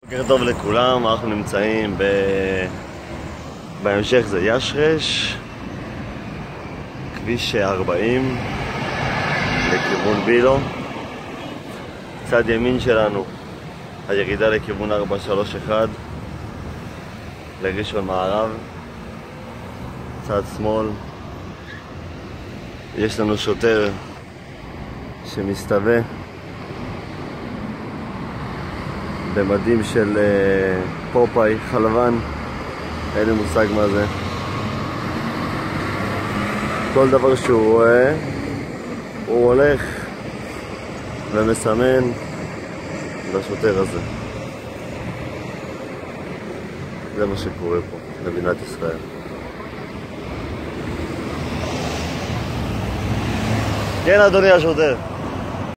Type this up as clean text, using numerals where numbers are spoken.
בוקר טוב לכולם, אנחנו נמצאים בהמשך זה ישרש, כביש 40 לכיוון בילו. צד ימין שלנו הירידה לכיוון 431 לראשון מערב. צד שמאל יש לנו שוטר שמסתווה במדים של פופאי חלבן, אין לי מושג מה זה. כל דבר שהוא רואה הוא הולך ומסמן לשוטר הזה. זה מה שקורה פה במדינת ישראל. כן אדוני השוטר.